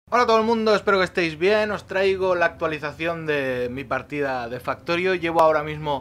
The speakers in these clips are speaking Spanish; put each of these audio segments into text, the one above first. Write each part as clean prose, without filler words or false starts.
Hola a todo el mundo, espero que estéis bien. Os traigo la actualización de mi partida de Factorio. Llevo ahora mismo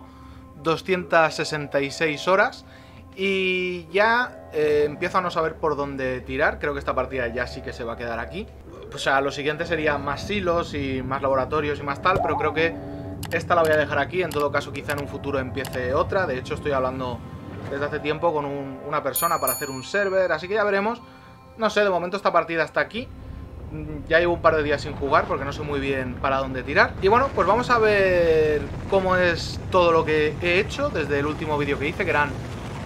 266 horas y ya empiezo a no saber por dónde tirar. Creo que esta partida ya sí que se va a quedar aquí. O sea, lo siguiente sería más silos y más laboratorios y más tal, pero creo que esta la voy a dejar aquí. En todo caso, quizá en un futuro empiece otra. De hecho, estoy hablando desde hace tiempo con una persona para hacer un server, así que ya veremos. No sé, de momento esta partida está aquí. Ya llevo un par de días sin jugar porque no sé muy bien para dónde tirar. Y bueno, pues vamos a ver cómo es todo lo que he hecho desde el último vídeo que hice, que eran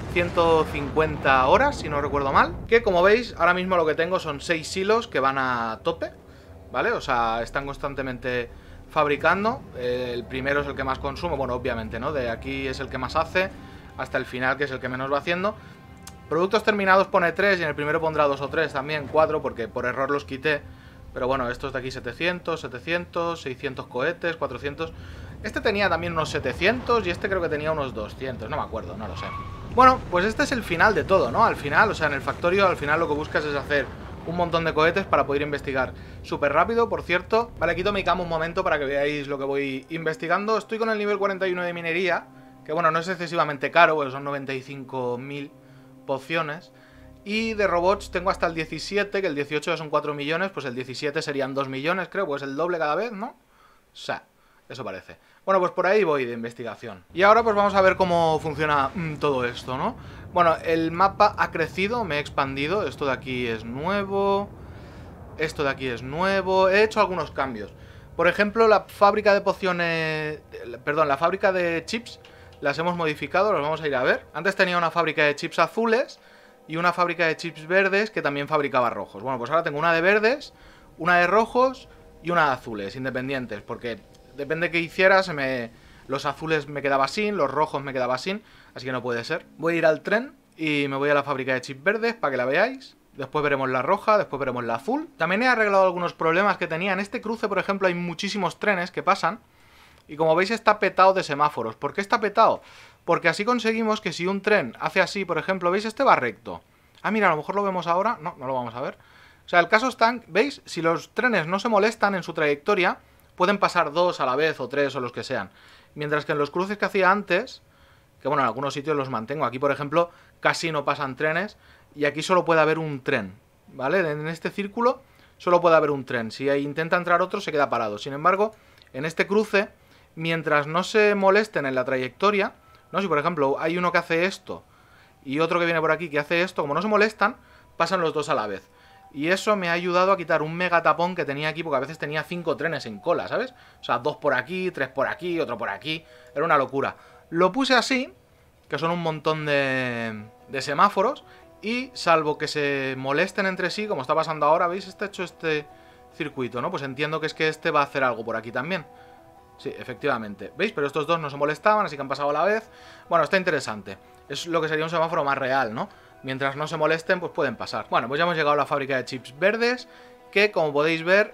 150 horas, si no recuerdo mal. Que como veis, ahora mismo lo que tengo son 6 silos que van a tope, ¿vale? O sea, están constantemente fabricando. El primero es el que más consumo, bueno, obviamente, ¿no? De aquí es el que más hace, hasta el final, que es el que menos va haciendo. Productos terminados pone 3 y en el primero pondrá 2 o 3 también, 4, porque por error los quité. Pero bueno, estos de aquí 700, 700, 600 cohetes, 400... Este tenía también unos 700 y este creo que tenía unos 200, no me acuerdo, no lo sé. Bueno, pues este es el final de todo, ¿no? Al final, o sea, en el Factorio al final lo que buscas es hacer un montón de cohetes para poder investigar súper rápido. Por cierto, vale, quito mi cama un momento para que veáis lo que voy investigando. Estoy con el nivel 41 de minería, que bueno, no es excesivamente caro, pues son 95.000 pociones. Y de robots tengo hasta el 17, que el 18 ya son 4 millones, pues el 17 serían 2 millones, creo, pues el doble cada vez, ¿no? O sea, eso parece. Bueno, pues por ahí voy de investigación. Y ahora pues vamos a ver cómo funciona todo esto, ¿no? Bueno, el mapa ha crecido, me he expandido, esto de aquí es nuevo, esto de aquí es nuevo, he hecho algunos cambios. Por ejemplo, la fábrica de pociones, perdón, la fábrica de chips, las hemos modificado, las vamos a ir a ver. Antes tenía una fábrica de chips azules y una fábrica de chips verdes que también fabricaba rojos. Bueno, pues ahora tengo una de verdes, una de rojos y una de azules, independientes, porque depende de qué hiciera, los azules me quedaba sin, los rojos me quedaba sin, así que no puede ser. Voy a ir al tren y me voy a la fábrica de chips verdes para que la veáis. Después veremos la roja, después veremos la azul. También he arreglado algunos problemas que tenía. En este cruce, por ejemplo, hay muchísimos trenes que pasan y como veis está petado de semáforos. ¿Por qué está petado? Porque así conseguimos que si un tren hace así, por ejemplo, ¿veis? Este va recto. Ah, mira, a lo mejor lo vemos ahora. No, no lo vamos a ver. O sea, el caso está, ¿veis? Si los trenes no se molestan en su trayectoria, pueden pasar dos a la vez o tres o los que sean. Mientras que en los cruces que hacía antes, que bueno, en algunos sitios los mantengo. Aquí, por ejemplo, casi no pasan trenes y aquí solo puede haber un tren, ¿vale? En este círculo solo puede haber un tren. Si intenta entrar otro, se queda parado. Sin embargo, en este cruce, mientras no se molesten en la trayectoria, ¿no? Si por ejemplo hay uno que hace esto y otro que viene por aquí que hace esto, como no se molestan, pasan los dos a la vez. Y eso me ha ayudado a quitar un mega tapón que tenía aquí, porque a veces tenía 5 trenes en cola, ¿sabes? O sea, 2 por aquí, 3 por aquí, otro por aquí. Era una locura. Lo puse así, que son un montón de semáforos, y salvo que se molesten entre sí, como está pasando ahora, ¿veis? Está hecho este circuito, ¿no? Pues entiendo que es que este va a hacer algo por aquí también. Sí, efectivamente. ¿Veis? Pero estos dos no se molestaban, así que han pasado a la vez. Bueno, está interesante. Es lo que sería un semáforo más real, ¿no? Mientras no se molesten, pues pueden pasar. Bueno, pues ya hemos llegado a la fábrica de chips verdes, que como podéis ver,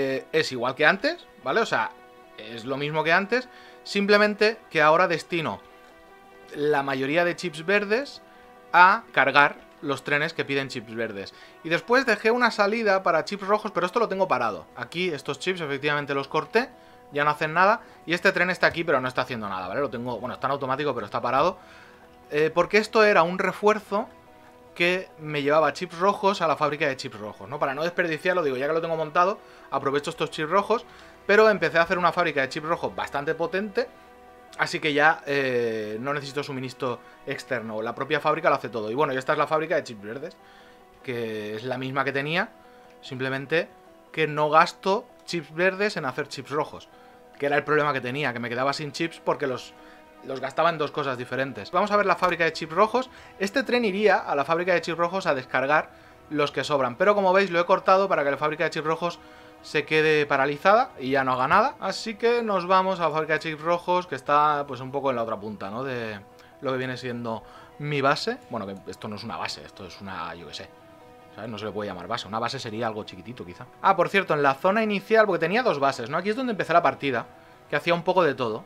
es igual que antes, ¿vale? O sea, es lo mismo que antes, simplemente que ahora destino la mayoría de chips verdes a cargar los trenes que piden chips verdes. Y después dejé una salida para chips rojos, pero esto lo tengo parado. Aquí estos chips efectivamente los corté, ya no hacen nada. Y este tren está aquí, pero no está haciendo nada, ¿vale? Lo tengo, bueno, está en automático, pero está parado. Porque esto era un refuerzo que me llevaba chips rojos a la fábrica de chips rojos, ¿no? Para no desperdiciarlo, digo, ya que lo tengo montado, aprovecho estos chips rojos. Pero empecé a hacer una fábrica de chips rojos bastante potente, así que ya no necesito suministro externo. La propia fábrica lo hace todo. Y bueno, y esta es la fábrica de chips verdes, que es la misma que tenía, simplemente que no gasto chips verdes en hacer chips rojos, que era el problema que tenía, que me quedaba sin chips porque los gastaba en dos cosas diferentes. Vamos a ver la fábrica de chips rojos. Este tren iría a la fábrica de chips rojos a descargar los que sobran, pero como veis lo he cortado para que la fábrica de chips rojos se quede paralizada y ya no haga nada. Así que nos vamos a la fábrica de chips rojos, que está pues un poco en la otra punta, ¿no? De lo que viene siendo mi base. Bueno, que esto no es una base, esto es una, yo qué sé, ¿sabes? No se le puede llamar base. Una base sería algo chiquitito, quizá. Ah, por cierto, en la zona inicial, porque tenía dos bases, ¿no? Aquí es donde empecé la partida, que hacía un poco de todo.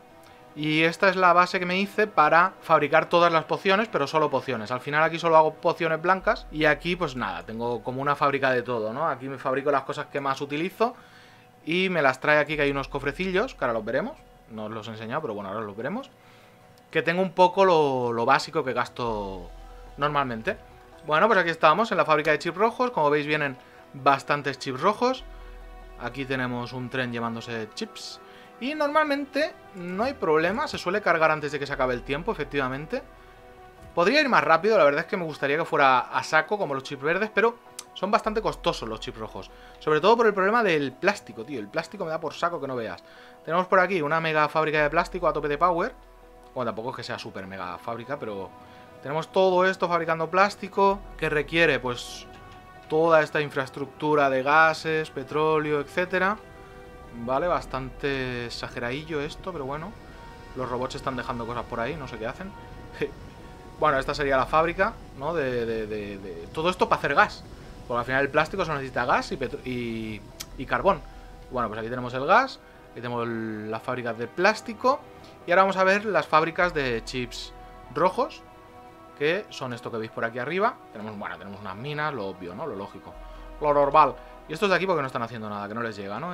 Y esta es la base que me hice para fabricar todas las pociones, pero solo pociones. Al final aquí solo hago pociones blancas y aquí pues nada, tengo como una fábrica de todo, ¿no? Aquí me fabrico las cosas que más utilizo y me las trae aquí, que hay unos cofrecillos, que ahora los veremos. No os los he enseñado, pero bueno, ahora los veremos. Que tengo un poco lo básico que gasto normalmente. Bueno, pues aquí estamos en la fábrica de chips rojos. Como veis vienen bastantes chips rojos. Aquí tenemos un tren llevándose chips. Y normalmente no hay problema, se suele cargar antes de que se acabe el tiempo, efectivamente. Podría ir más rápido, la verdad es que me gustaría que fuera a saco como los chips verdes, pero son bastante costosos los chips rojos. Sobre todo por el problema del plástico, tío. El plástico me da por saco que no veas. Tenemos por aquí una mega fábrica de plástico a tope de power. Bueno, tampoco es que sea súper mega fábrica, pero tenemos todo esto fabricando plástico que requiere pues toda esta infraestructura de gases, petróleo, etcétera. Vale, bastante exageradillo esto, pero bueno. Los robots están dejando cosas por ahí, no sé qué hacen. Bueno, esta sería la fábrica, ¿no? De todo esto para hacer gas. Porque al final el plástico solo necesita gas y carbón. Bueno, pues aquí tenemos el gas. Aquí tenemos las fábricas de plástico. Y ahora vamos a ver las fábricas de chips rojos, que son esto que veis por aquí arriba. Tenemos, bueno, tenemos unas minas, lo obvio, ¿no? Lo lógico. Lo normal. Y estos de aquí porque no están haciendo nada, que no les llega, ¿no?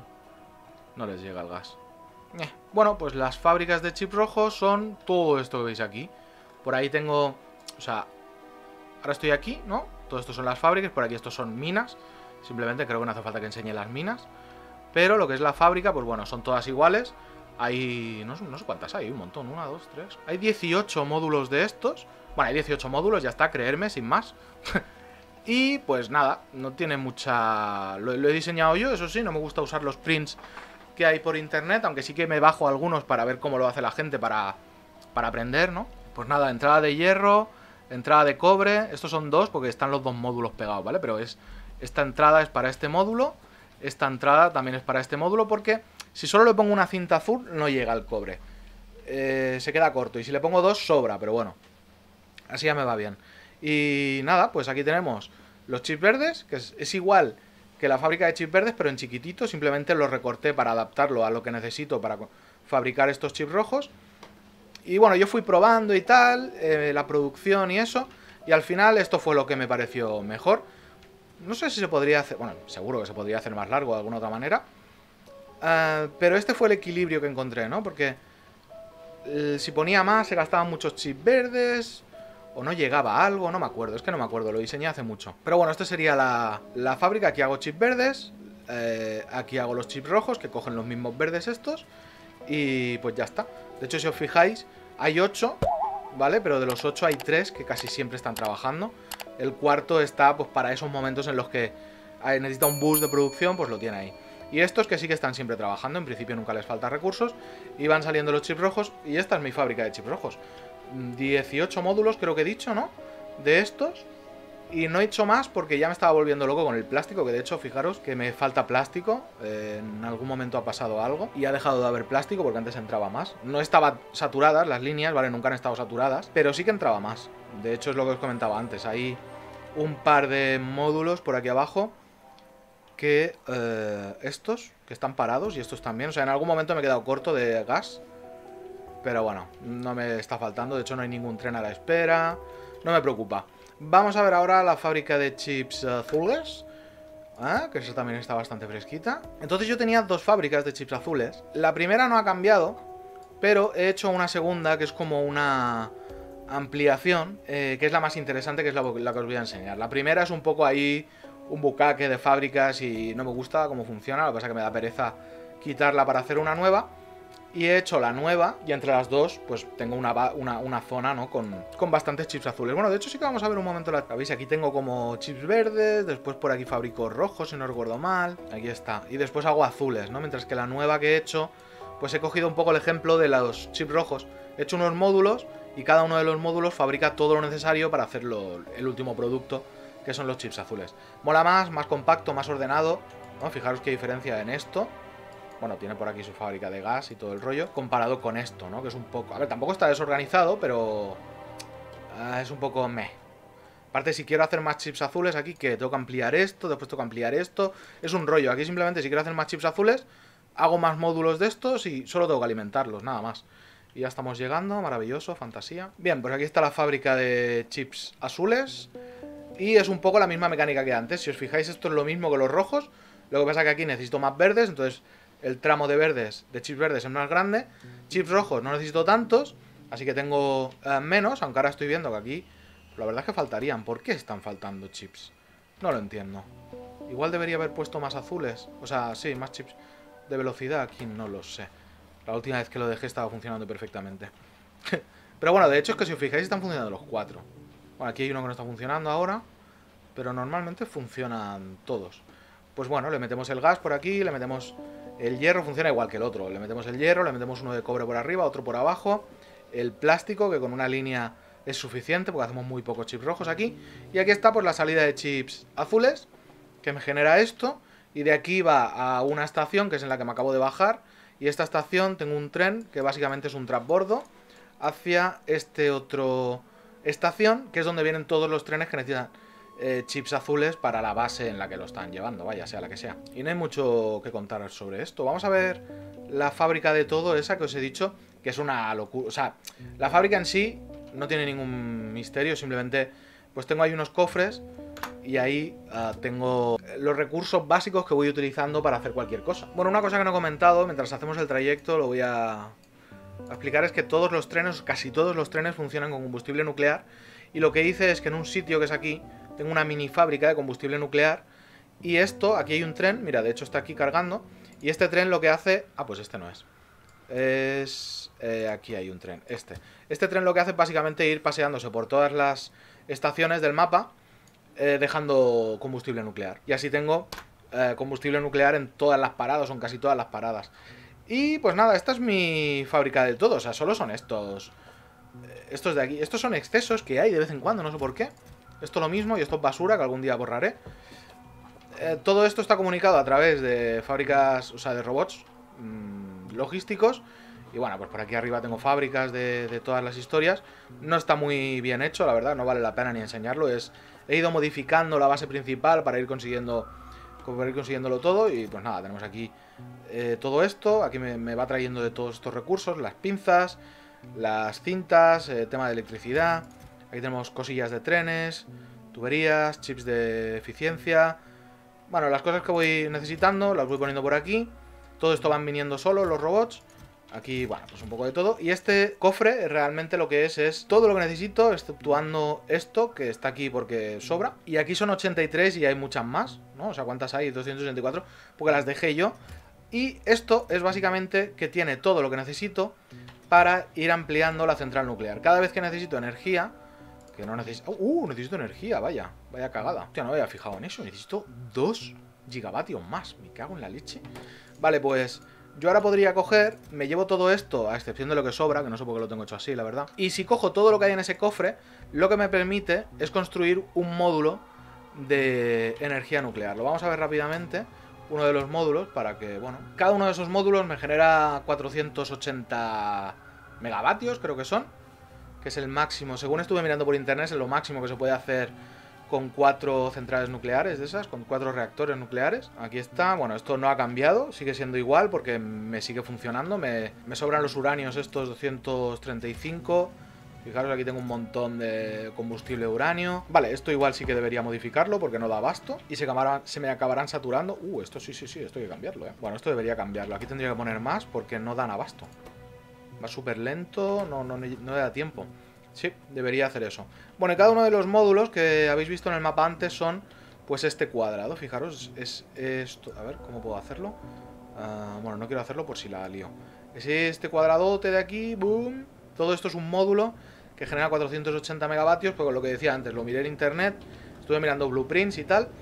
No les llega el gas. Bueno, pues las fábricas de chips rojos son todo esto que veis aquí. Por ahí tengo... O sea, ahora estoy aquí, ¿no? Todo esto son las fábricas, por aquí estos son minas. Simplemente creo que no hace falta que enseñe las minas. Pero lo que es la fábrica, pues bueno, son todas iguales. Hay... no sé cuántas hay, un montón. 1, 2, 3... Hay 18 módulos de estos. Bueno, hay 18 módulos, ya está, creerme, sin más. Y pues nada, no tiene mucha... Lo he diseñado yo, eso sí, no me gusta usar los prints que hay por internet, aunque sí que me bajo algunos para ver cómo lo hace la gente para aprender, ¿no? Pues nada, entrada de hierro, entrada de cobre, estos son dos porque están los dos módulos pegados, ¿vale? Pero esta entrada es para este módulo, esta entrada también es para este módulo porque si solo le pongo una cinta azul no llega el cobre, se queda corto, y si le pongo dos sobra, pero bueno, así ya me va bien. Y nada, pues aquí tenemos los chips verdes, que es igual que la fábrica de chips verdes, pero en chiquitito. Simplemente lo recorté para adaptarlo a lo que necesito para fabricar estos chips rojos. Y bueno, yo fui probando y tal, la producción y eso, y al final esto fue lo que me pareció mejor. No sé si se podría hacer, bueno, seguro que se podría hacer más largo de alguna otra manera, pero este fue el equilibrio que encontré, ¿no? Porque si ponía más se gastaban muchos chips verdes, o no llegaba a algo, no me acuerdo, es que no me acuerdo, lo diseñé hace mucho. Pero bueno, esta sería la fábrica. Aquí hago chips verdes, aquí hago los chips rojos, que cogen los mismos verdes estos, y pues ya está. De hecho, si os fijáis, hay 8, ¿vale? Pero de los 8 hay 3 que casi siempre están trabajando. El cuarto está pues para esos momentos en los que necesita un boost de producción, pues lo tiene ahí. Y estos que sí que están siempre trabajando, en principio nunca les falta recursos, y van saliendo los chips rojos, y esta es mi fábrica de chips rojos. 18 módulos creo que he dicho, ¿no? De estos. Y no he hecho más porque ya me estaba volviendo loco con el plástico, que de hecho, fijaros que me falta plástico. En algún momento ha pasado algo y ha dejado de haber plástico porque antes entraba más. No estaban saturadas las líneas, ¿vale? Nunca han estado saturadas, pero sí que entraba más. De hecho, es lo que os comentaba antes. Hay un par de módulos por aquí abajo que estos, que están parados, y estos también. O sea, en algún momento me he quedado corto de gas. Pero bueno, no me está faltando. De hecho, no hay ningún tren a la espera. No me preocupa. Vamos a ver ahora la fábrica de chips azules, que esa también está bastante fresquita. Entonces yo tenía dos fábricas de chips azules. La primera no ha cambiado, pero he hecho una segunda que es como una ampliación, que es la más interesante, que es la que os voy a enseñar. La primera es un poco ahí un bucaque de fábricas y no me gusta cómo funciona. Lo que pasa es que me da pereza quitarla para hacer una nueva. Y he hecho la nueva, y entre las dos pues tengo una zona, ¿no? Con bastantes chips azules. Bueno, de hecho sí que vamos a ver un momento la... ¿Veis? Aquí tengo como chips verdes, después por aquí fabrico rojos, si no recuerdo mal. Aquí está. Y después hago azules, ¿no? Mientras que la nueva que he hecho, pues he cogido un poco el ejemplo de los chips rojos. He hecho unos módulos, y cada uno de los módulos fabrica todo lo necesario para hacer el último producto, que son los chips azules. Mola más compacto, más ordenado, ¿no? Fijaros qué diferencia en esto. Bueno, tiene por aquí su fábrica de gas y todo el rollo, comparado con esto, ¿no? Que es un poco... A ver, tampoco está desorganizado, pero... es un poco meh. Aparte, si quiero hacer más chips azules aquí, que tengo que ampliar esto, después tengo que ampliar esto. Es un rollo. Aquí simplemente, si quiero hacer más chips azules, hago más módulos de estos y solo tengo que alimentarlos, nada más. Y ya estamos llegando, maravilloso, fantasía. Bien, pues aquí está la fábrica de chips azules. Y es un poco la misma mecánica que antes. Si os fijáis, esto es lo mismo que los rojos. Lo que pasa es que aquí necesito más verdes, entonces el tramo de verdes, de chips verdes es más grande. Chips rojos no necesito tantos, así que tengo menos, aunque ahora estoy viendo que aquí la verdad es que faltarían. ¿Por qué están faltando chips? No lo entiendo. Igual debería haber puesto más azules. O sea, sí, más chips de velocidad. Aquí no lo sé. La última vez que lo dejé estaba funcionando perfectamente. Pero bueno, de hecho es que si os fijáis están funcionando los 4. Bueno, aquí hay uno que no está funcionando ahora, pero normalmente funcionan todos. Pues bueno, le metemos el gas por aquí, le metemos el hierro, funciona igual que el otro. Le metemos el hierro, le metemos uno de cobre por arriba, otro por abajo. El plástico, que con una línea es suficiente, porque hacemos muy pocos chips rojos aquí. Y aquí está pues la salida de chips azules, que me genera esto. Y de aquí va a una estación, que es en la que me acabo de bajar. Y esta estación tengo un tren, que básicamente es un transbordo, hacia este otro estación, que es donde vienen todos los trenes que necesitan chips azules para la base en la que lo están llevando, vaya, sea la que sea. Y no hay mucho que contar sobre esto. Vamos a ver la fábrica de todo, esa que os he dicho, que es una locura. O sea, la fábrica en sí no tiene ningún misterio, simplemente pues tengo ahí unos cofres y ahí tengo los recursos básicos que voy utilizando para hacer cualquier cosa. Bueno, una cosa que no he comentado, mientras hacemos el trayecto lo voy a explicar, es que todos los trenes, casi todos los trenes funcionan con combustible nuclear. Y lo que hice es que en un sitio que es aquí, tengo una mini fábrica de combustible nuclear. Y esto, aquí hay un tren, mira, de hecho está aquí cargando. Y este tren lo que hace... Ah, pues este no es. Aquí hay un tren, Este tren lo que hace es básicamente ir paseándose por todas las estaciones del mapa, dejando combustible nuclear. Y así tengo combustible nuclear en todas las paradas, o en casi todas las paradas. Y pues nada, esta es mi fábrica de todo. O sea, solo son estos de aquí. Estos son excesos que hay de vez en cuando, no sé por qué. Esto lo mismo y esto es basura que algún día borraré. Todo esto está comunicado a través de fábricas, o sea, de robots logísticos. Y bueno, pues por aquí arriba tengo fábricas de todas las historias. No está muy bien hecho, la verdad, no vale la pena ni enseñarlo. He ido modificando la base principal para ir consiguiéndolo todo. Y pues nada, tenemos aquí todo esto. Aquí me va trayendo de todos estos recursos, las pinzas, las cintas, tema de electricidad. Aquí tenemos cosillas de trenes, tuberías, chips de eficiencia. Bueno, las cosas que voy necesitando las voy poniendo por aquí. Todo esto van viniendo solo los robots. Aquí, bueno, pues un poco de todo. Y este cofre realmente lo que es todo lo que necesito, exceptuando esto, que está aquí porque sobra. Y aquí son 83 y hay muchas más, ¿no? O sea, ¿cuántas hay? 264, porque las dejé yo. Y esto es básicamente que tiene todo lo que necesito para ir ampliando la central nuclear. Cada vez que necesito energía, que no necesito... necesito energía, vaya cagada. Hostia, no me había fijado en eso. Necesito 2 gigavatios más. Me cago en la leche. Vale, pues yo ahora podría coger, me llevo todo esto, a excepción de lo que sobra, que no sé por qué lo tengo hecho así, la verdad. Y si cojo todo lo que hay en ese cofre, lo que me permite es construir un módulo de energía nuclear. Lo vamos a ver rápidamente, uno de los módulos, para que, bueno, cada uno de esos módulos me genera 480 megavatios, creo que son, que es el máximo, según estuve mirando por internet, es lo máximo que se puede hacer con 4 centrales nucleares de esas, con 4 reactores nucleares. Aquí está, bueno, esto no ha cambiado, sigue siendo igual porque me sigue funcionando. Me sobran los uranios estos 235. Fijaros, aquí tengo un montón de combustible uranio. Vale, esto igual sí que debería modificarlo porque no da abasto y se me acabarán saturando. Esto sí, esto hay que cambiarlo, Bueno, esto debería cambiarlo. Aquí tendría que poner más porque no dan abasto. Va súper lento, no le da tiempo. Sí, debería hacer eso. Bueno, y cada uno de los módulos que habéis visto en el mapa antes son, pues, este cuadrado. Fijaros, es esto. A ver, ¿cómo puedo hacerlo? Bueno, no quiero hacerlo por si la lío. Es este cuadradote de aquí, boom. Todo esto es un módulo que genera 480 megavatios, porque lo que decía antes, lo miré en internet, estuve mirando blueprints y tal,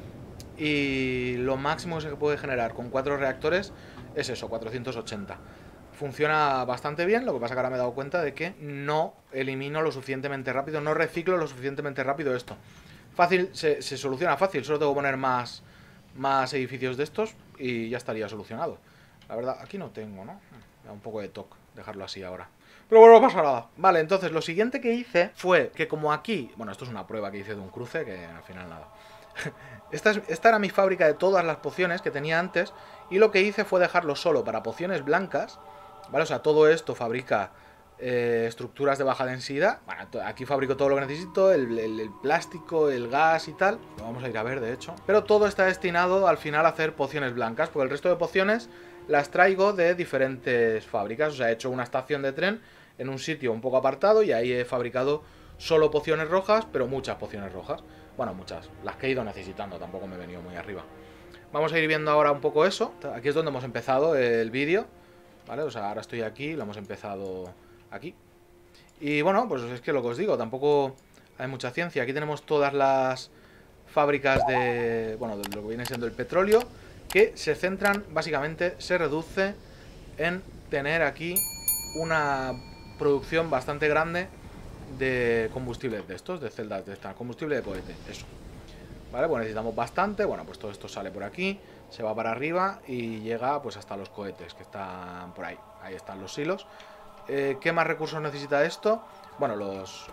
y lo máximo que se puede generar con 4 reactores es eso, 480. Funciona bastante bien, lo que pasa que ahora me he dado cuenta de que no elimino lo suficientemente rápido, no reciclo lo suficientemente rápido esto. Fácil, se soluciona fácil, solo tengo que poner más edificios de estos y ya estaría solucionado. La verdad, aquí no tengo, ¿no? Me da un poco de toque dejarlo así ahora. Pero bueno, no pasa nada. Vale, entonces lo siguiente que hice fue que como aquí... Bueno, esto es una prueba que hice de un cruce, que al final nada. Esta era mi fábrica de todas las pociones que tenía antes. Y lo que hice fue dejarlo solo para pociones blancas. ¿Vale? O sea, todo esto fabrica estructuras de baja densidad. Bueno, aquí fabrico todo lo que necesito, el plástico, el gas y tal. Lo vamos a ir a ver, de hecho. Pero todo está destinado al final a hacer pociones blancas, porque el resto de pociones las traigo de diferentes fábricas. O sea, he hecho una estación de tren en un sitio un poco apartado y ahí he fabricado solo pociones rojas, pero muchas pociones rojas. Bueno, muchas. Las que he ido necesitando, tampoco me he venido muy arriba. Vamos a ir viendo ahora un poco eso. Aquí es donde hemos empezado el vídeo. ¿Vale? O sea, ahora estoy aquí, lo hemos empezado aquí. Y bueno, pues es que lo que os digo, tampoco hay mucha ciencia. Aquí tenemos todas las fábricas de, bueno, de lo que viene siendo el petróleo, que se centran, básicamente, se reduce en tener aquí una producción bastante grande de combustibles de estos, de celdas de esta, combustible de cohete, eso. Vale, pues necesitamos bastante, bueno, pues todo esto sale por aquí, se va para arriba y llega pues hasta los cohetes que están por ahí. Ahí están los silos. ¿Qué más recursos necesita esto? Bueno, los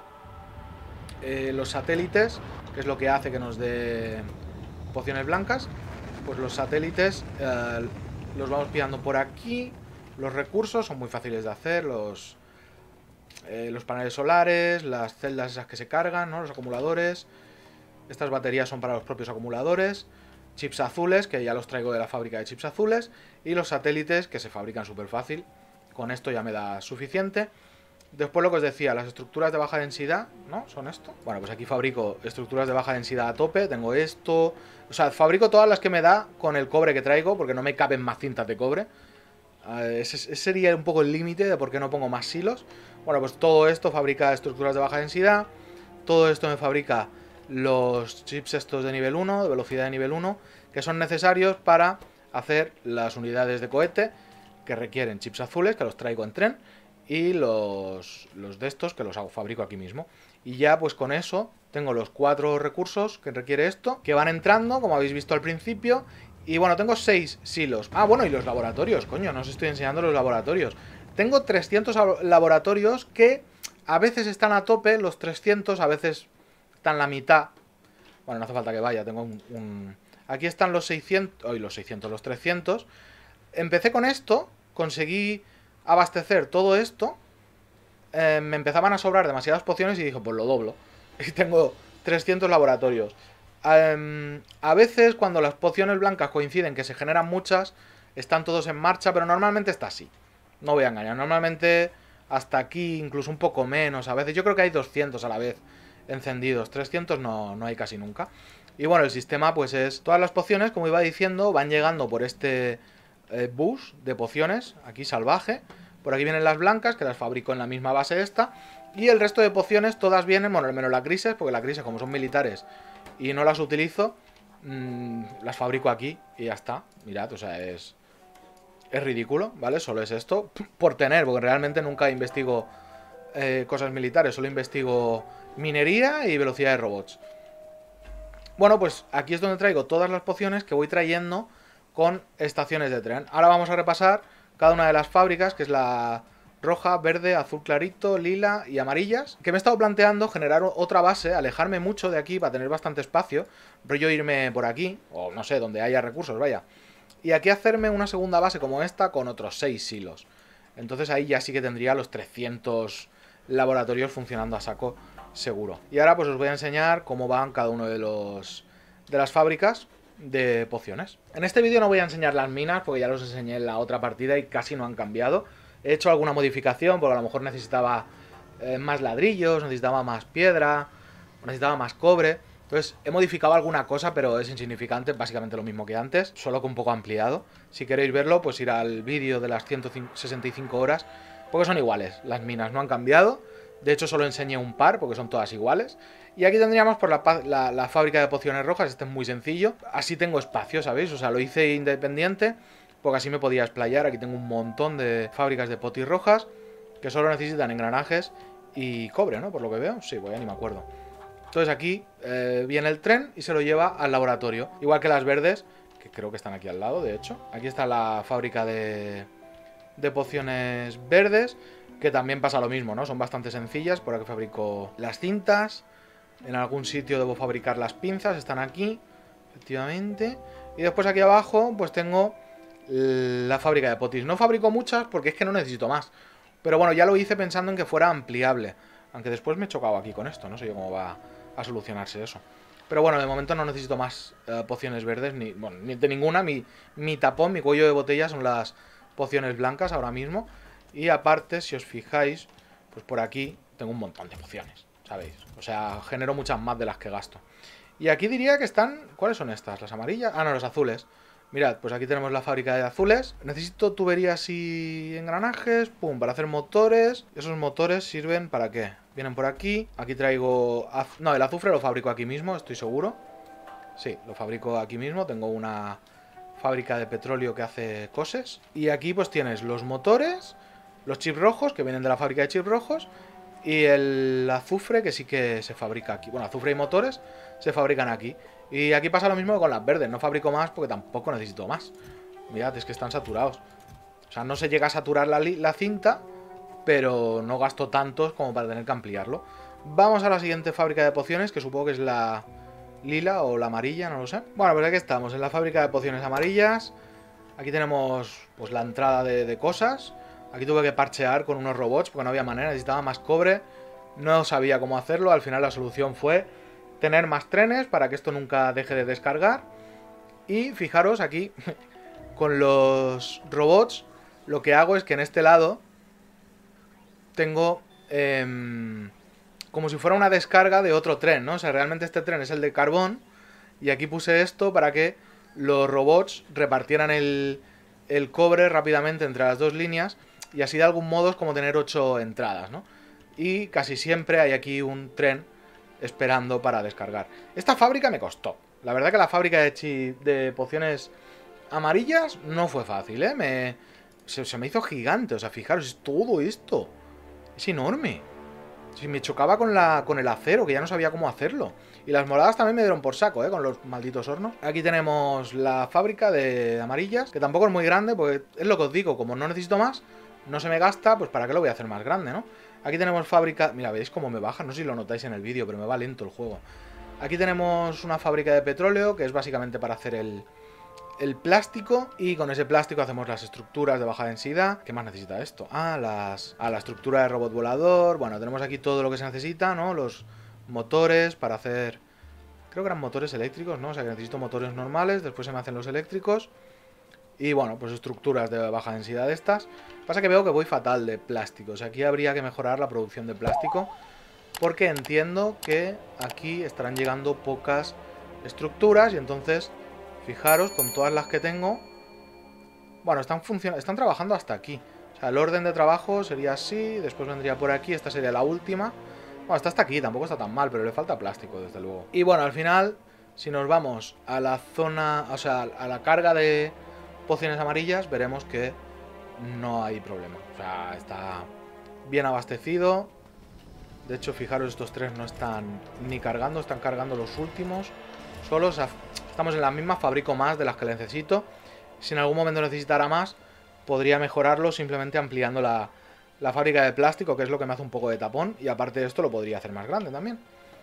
satélites, que es lo que hace que nos dé pociones blancas. Pues los satélites los vamos pillando por aquí. Los recursos son muy fáciles de hacer, los paneles solares, las celdas esas que se cargan, ¿no? Los acumuladores. Estas baterías son para los propios acumuladores. Chips azules, que ya los traigo de la fábrica de chips azules. Y los satélites, que se fabrican súper fácil. Con esto ya me da suficiente. Después lo que os decía, las estructuras de baja densidad, ¿no? ¿Son esto? Bueno, pues aquí fabrico estructuras de baja densidad a tope. Tengo esto. O sea, fabrico todas las que me da con el cobre que traigo, porque no me caben más cintas de cobre. Ese sería un poco el límite de por qué no pongo más silos. Bueno, pues todo esto fabrica estructuras de baja densidad. Todo esto me fabrica los chips estos de nivel 1, de velocidad de nivel 1, que son necesarios para hacer las unidades de cohete que requieren chips azules, que los traigo en tren, y los de estos que los fabrico aquí mismo. Y ya pues con eso tengo los 4 recursos que requiere esto, que van entrando, como habéis visto al principio. Y bueno, tengo 6 silos. Ah, bueno, y los laboratorios, coño, no os estoy enseñando los laboratorios. Tengo 300 laboratorios que a veces están a tope, los 300, a veces están la mitad. Bueno, no hace falta que vaya, tengo Aquí están los 600, hoy los 600, los 300. Empecé con esto, conseguí abastecer todo esto. Me empezaban a sobrar demasiadas pociones y dije, pues lo doblo. Y tengo 300 laboratorios. A veces cuando las pociones blancas coinciden que se generan muchas, están todos en marcha, pero normalmente está así. No voy a engañar, normalmente hasta aquí, incluso un poco menos. A veces yo creo que hay 200 a la vez encendidos, 300 no hay casi nunca. Y bueno, el sistema pues es, todas las pociones, como iba diciendo, van llegando por este bus de pociones, aquí salvaje. Por aquí vienen las blancas, que las fabrico en la misma base esta. Y el resto de pociones todas vienen, bueno, menos las grises, porque las grises como son militares y no las utilizo, las fabrico aquí y ya está. Mirad, o sea, es ridículo, ¿vale? Solo es esto, por tener, porque realmente nunca investigo cosas militares, solo investigo minería y velocidad de robots. Bueno, pues aquí es donde traigo todas las pociones que voy trayendo con estaciones de tren. Ahora vamos a repasar cada una de las fábricas, que es la roja, verde, azul clarito, lila y amarillas. Que me he estado planteando generar otra base, alejarme mucho de aquí para tener bastante espacio, rollo irme por aquí, o no sé, donde haya recursos, vaya. Y aquí hacerme una segunda base como esta con otros 6 silos. Entonces ahí ya sí que tendría los 300 laboratorios funcionando a saco seguro. Y ahora pues os voy a enseñar cómo van cada uno de las fábricas de pociones. En este vídeo no voy a enseñar las minas porque ya los enseñé en la otra partida y casi no han cambiado. He hecho alguna modificación porque a lo mejor necesitaba más ladrillos, necesitaba más piedra, necesitaba más cobre. Entonces he modificado alguna cosa, pero es insignificante, básicamente lo mismo que antes, solo que un poco ampliado. Si queréis verlo, pues ir al vídeo de las 165 horas, porque son iguales, las minas no han cambiado. De hecho solo enseñé un par, porque son todas iguales. Y aquí tendríamos por la fábrica de pociones rojas, este es muy sencillo. Así tengo espacio, ¿sabéis? O sea, lo hice independiente, porque así me podía explayar. Aquí tengo un montón de fábricas de potis rojas, que solo necesitan engranajes y cobre, ¿no? Por lo que veo, sí, pues ya ni me acuerdo. Entonces aquí viene el tren y se lo lleva al laboratorio. Igual que las verdes, que creo que están aquí al lado, de hecho. Aquí está la fábrica de pociones verdes, que también pasa lo mismo, ¿no? Son bastante sencillas. Por aquí fabrico las cintas. En algún sitio debo fabricar las pinzas, están aquí. efectivamente. Y después aquí abajo pues tengo la fábrica de potis. No fabrico muchas porque es que no necesito más. Pero bueno, ya lo hice pensando en que fuera ampliable. Aunque después me he chocado aquí con esto. No sé yo cómo va a solucionarse eso. Pero bueno, de momento no necesito más pociones verdes. Ni de ninguna. Mi tapón, mi cuello de botella son las pociones blancas ahora mismo. Y aparte, si os fijáis, pues por aquí tengo un montón de pociones, ¿sabéis? O sea, genero muchas más de las que gasto. Y aquí diría que están... ¿Cuáles son estas? ¿Las amarillas? Ah, no, las azules. Mirad, pues aquí tenemos la fábrica de azules. Necesito tuberías y engranajes. Pum, para hacer motores. Esos motores sirven ¿para qué? Vienen por aquí. Aquí traigo... No, el azufre lo fabrico aquí mismo, estoy seguro. Sí, lo fabrico aquí mismo. Tengo una fábrica de petróleo que hace cosas. Y aquí pues tienes los motores, los chips rojos, que vienen de la fábrica de chips rojos, y el azufre, que sí que se fabrica aquí. Bueno, azufre y motores se fabrican aquí. Y aquí pasa lo mismo que con las verdes. No fabrico más porque tampoco necesito más. Mirad, es que están saturados. O sea, no se llega a saturar la cinta, pero no gasto tantos como para tener que ampliarlo. Vamos a la siguiente fábrica de pociones, que supongo que es la lila o la amarilla, no lo sé. Bueno, pues aquí estamos, en la fábrica de pociones amarillas. Aquí tenemos pues la entrada de cosas. Aquí tuve que parchear con unos robots porque no había manera, necesitaba más cobre. No sabía cómo hacerlo, al final la solución fue tener más trenes para que esto nunca deje de descargar. Y fijaros aquí, con los robots, lo que hago es que en este lado tengo como si fuera una descarga de otro tren, ¿no? O sea, realmente este tren es el de carbón. Y aquí puse esto para que los robots repartieran el cobre rápidamente entre las dos líneas. Y así de algún modo es como tener 8 entradas, ¿no? Y casi siempre hay aquí un tren esperando para descargar. Esta fábrica me costó. La verdad que la fábrica de pociones amarillas no fue fácil, ¿eh? Se me hizo gigante. O sea, fijaros, es todo esto. Es enorme. Si me chocaba con el acero, que ya no sabía cómo hacerlo. Y las moradas también me dieron por saco, con los malditos hornos. Aquí tenemos la fábrica de amarillas, que tampoco es muy grande, porque es lo que os digo, como no necesito más, no se me gasta, pues para qué lo voy a hacer más grande, ¿no? Aquí tenemos fábrica... Mira, veis cómo me baja, no sé si lo notáis en el vídeo, pero me va lento el juego. Aquí tenemos una fábrica de petróleo, que es básicamente para hacer el plástico, y con ese plástico hacemos las estructuras de baja densidad. ¿Qué más necesita esto? La estructura de robot volador. Bueno, tenemos aquí todo lo que se necesita, ¿no? Los motores para hacer... Creo que eran motores eléctricos, ¿no? O sea que necesito motores normales, después se me hacen los eléctricos. Y bueno, pues estructuras de baja densidad de estas. Pasa que veo que voy fatal de plásticos. Aquí habría que mejorar la producción de plástico, porque entiendo que aquí estarán llegando pocas estructuras y entonces... Fijaros, con todas las que tengo... Bueno, están trabajando hasta aquí. O sea, el orden de trabajo sería así. Después vendría por aquí, esta sería la última. Bueno, está hasta aquí, tampoco está tan mal, pero le falta plástico, desde luego. Y bueno, al final, si nos vamos a la zona... O sea, a la carga de pociones amarillas, veremos que no hay problema. O sea, está bien abastecido. De hecho, fijaros, estos tres no están ni cargando, están cargando los últimos. Solo, o sea, estamos en la misma, fabrico más de las que necesito. Si en algún momento necesitara más, podría mejorarlo simplemente ampliando la fábrica de plástico, que es lo que me hace un poco de tapón. Y aparte de esto lo podría hacer más grande también.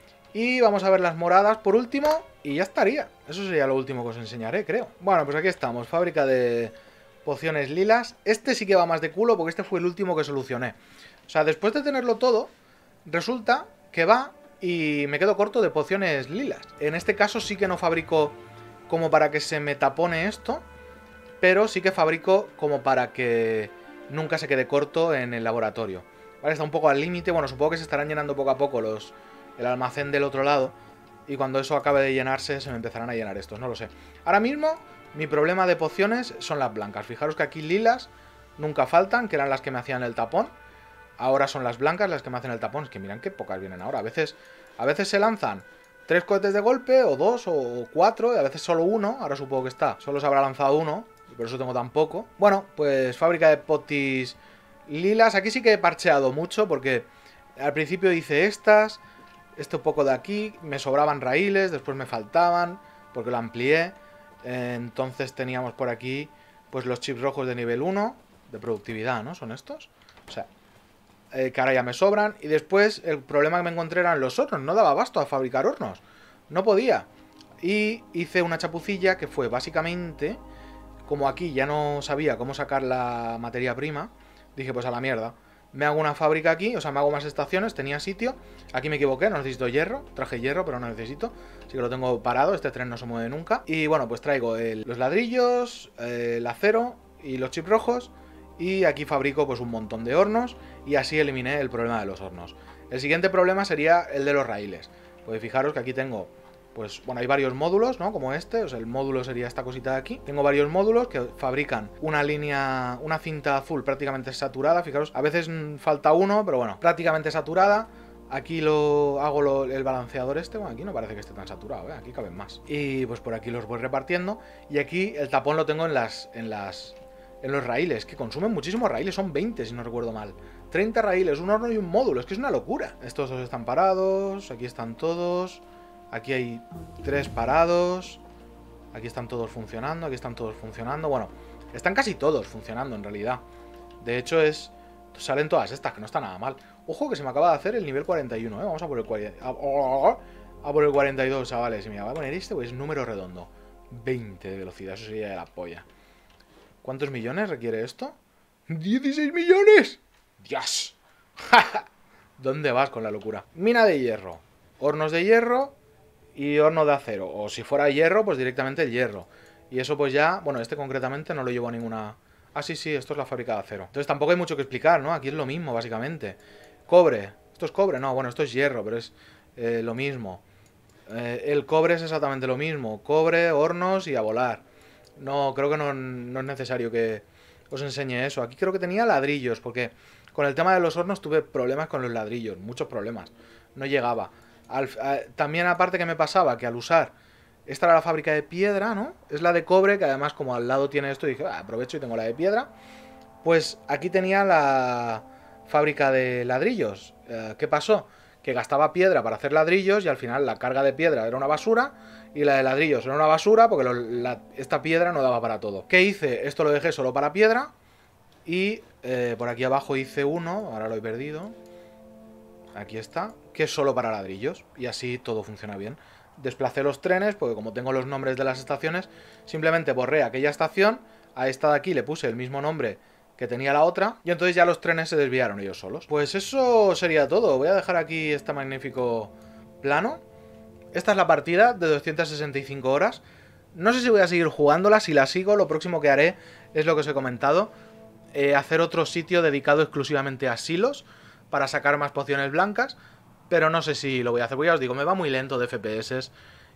Y vamos a ver las moradas por último, y ya estaría. Eso sería lo último que os enseñaré, creo. Bueno, pues aquí estamos, fábrica de pociones lilas. Este sí que va más de culo, porque este fue el último que solucioné. O sea, después de tenerlo todo, resulta que va... Y me quedo corto de pociones lilas. En este caso sí que no fabrico como para que se me tapone esto, pero sí que fabrico como para que nunca se quede corto en el laboratorio. Vale, está un poco al límite. Bueno, supongo que se estarán llenando poco a poco el almacén del otro lado. Y cuando eso acabe de llenarse se me empezarán a llenar estos, no lo sé. Ahora mismo mi problema de pociones son las blancas. Fijaros que aquí lilas nunca faltan, que eran las que me hacían el tapón. Ahora son las blancas las que me hacen el tapón. Es que miran qué pocas vienen ahora. A veces se lanzan 3 cohetes de golpe, o 2, o 4, y a veces solo uno. Ahora supongo que está. Solo se habrá lanzado uno, y por eso tengo tan poco. Bueno, pues fábrica de potis lilas. Aquí sí que he parcheado mucho, porque al principio hice estas, este un poco de aquí, me sobraban raíles, después me faltaban, porque lo amplié. Entonces teníamos por aquí, pues los chips rojos de nivel 1, de productividad, ¿no? ¿Son estos? O sea... que ahora ya me sobran. Y después el problema que me encontré eran los hornos. No daba abasto a fabricar hornos. No podía. Y hice una chapucilla que fue básicamente, como aquí ya no sabía cómo sacar la materia prima, dije pues a la mierda. Me hago una fábrica aquí, o sea, me hago más estaciones, tenía sitio. Aquí me equivoqué, no necesito hierro. Traje hierro, pero no necesito. Así que lo tengo parado, este tren no se mueve nunca. Y bueno, pues traigo los ladrillos, el acero y los chips rojos. Y aquí fabrico pues un montón de hornos. Y así eliminé el problema de los hornos. El siguiente problema sería el de los raíles. Pues fijaros que aquí tengo... Pues bueno, hay varios módulos, ¿no? Como este, o sea, el módulo sería esta cosita de aquí. Tengo varios módulos que fabrican una línea, una cinta azul prácticamente saturada. Fijaros, a veces falta uno, pero bueno, prácticamente saturada. Aquí hago el balanceador este. Bueno, aquí no parece que esté tan saturado, ¿eh? Aquí caben más. Y pues por aquí los voy repartiendo. Y aquí el tapón lo tengo en los raíles, que consumen muchísimos raíles. Son 20, si no recuerdo mal. 30 raíles, un horno y un módulo. Es que es una locura. Estos dos están parados. Aquí están todos. Aquí hay 3 parados. Aquí están todos funcionando. Aquí están todos funcionando. Bueno, están casi todos funcionando en realidad. De hecho salen todas estas, que no está nada mal. Ojo que se me acaba de hacer el nivel 41, ¿eh? Vamos a por el 40. A por el 42, chavales. Y mira, voy a poner este, pues es número redondo. 20 de velocidad, eso sería de la polla. ¿Cuántos millones requiere esto? ¡16 millones! ¡Dios! ¿Dónde vas con la locura? Mina de hierro. Hornos de hierro y horno de acero. O si fuera hierro, pues directamente el hierro. Y eso pues ya... Bueno, este concretamente no lo llevo a ninguna... Ah, sí, esto es la fábrica de acero. Entonces tampoco hay mucho que explicar, ¿no? Aquí es lo mismo, básicamente. Cobre. ¿Esto es cobre? No, bueno, esto es hierro, pero es lo mismo. El cobre es exactamente lo mismo. Cobre, hornos y a volar. No, creo que no es necesario que os enseñe eso. Aquí creo que tenía ladrillos, porque con el tema de los hornos tuve problemas con los ladrillos. Muchos problemas. No llegaba. También aparte que me pasaba que al usar... Esta era la fábrica de piedra, ¿no? Es la de cobre, que además como al lado tiene esto, dije, aprovecho y tengo la de piedra. Pues aquí tenía la fábrica de ladrillos. ¿Qué pasó? Que gastaba piedra para hacer ladrillos y al final la carga de piedra era una basura y la de ladrillos era una basura porque esta piedra no daba para todo. ¿Qué hice? Esto lo dejé solo para piedra y por aquí abajo hice uno, ahora lo he perdido. Aquí está, que es solo para ladrillos y así todo funciona bien. Desplacé los trenes porque como tengo los nombres de las estaciones, simplemente borré aquella estación, a esta de aquí le puse el mismo nombre que tenía la otra y entonces ya los trenes se desviaron ellos solos. Pues eso sería todo. Voy a dejar aquí este magnífico plano. Esta es la partida de 265 horas. No sé si voy a seguir jugándola. Si la sigo, lo próximo que haré es lo que os he comentado. Hacer otro sitio dedicado exclusivamente a silos para sacar más pociones blancas. Pero no sé si lo voy a hacer. Pues ya os digo, me va muy lento de FPS.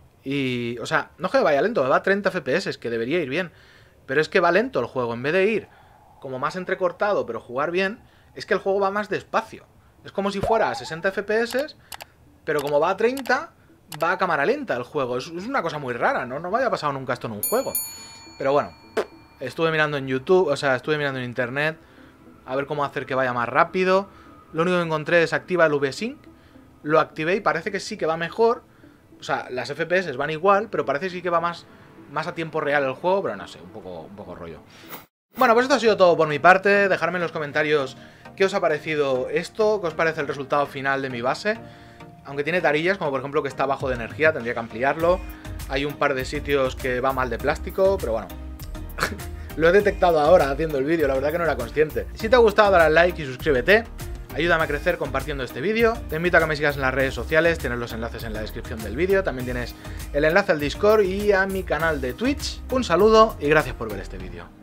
Y, o sea, no es que me vaya lento, me va a 30 FPS, que debería ir bien. Pero es que va lento el juego. En vez de ir como más entrecortado, pero jugar bien, es que el juego va más despacio. Es como si fuera a 60 FPS, pero como va a 30, va a cámara lenta el juego. Es una cosa muy rara, ¿no? No me había pasado nunca esto en un juego. Pero bueno, estuve mirando en YouTube, o sea, estuve mirando en internet, a ver cómo hacer que vaya más rápido. Lo único que encontré es activa el V-Sync. Lo activé y parece que sí que va mejor. O sea, las FPS van igual, pero parece que sí que va más a tiempo real el juego, pero no sé, un poco rollo. Bueno, pues esto ha sido todo por mi parte. Dejadme en los comentarios qué os ha parecido esto, qué os parece el resultado final de mi base. Aunque tiene tarillas, como por ejemplo que está bajo de energía, tendría que ampliarlo. Hay un par de sitios que va mal de plástico, pero bueno. Lo he detectado ahora haciendo el vídeo, la verdad que no era consciente. Si te ha gustado, dale al like y suscríbete. Ayúdame a crecer compartiendo este vídeo. Te invito a que me sigas en las redes sociales, tienes los enlaces en la descripción del vídeo. También tienes el enlace al Discord y a mi canal de Twitch. Un saludo y gracias por ver este vídeo.